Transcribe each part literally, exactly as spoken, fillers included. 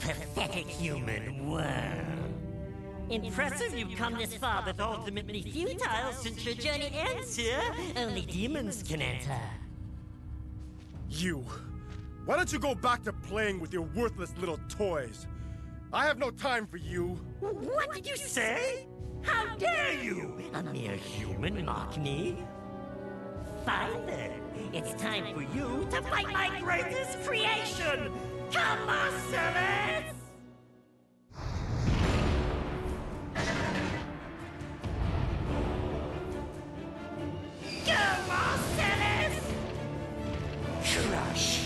pathetic human worm. Impressive you've come this far, but ultimately futile since your journey ends here. Only demons can enter. You. Why don't you go back to playing with your worthless little toys? I have no time for you. What did you say? How dare you? A mere human mock me? Fine then. It's time for you to fight my greatest creation! Come, Marcellus! Go, Marcellus! Crush!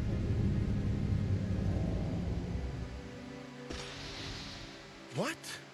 What?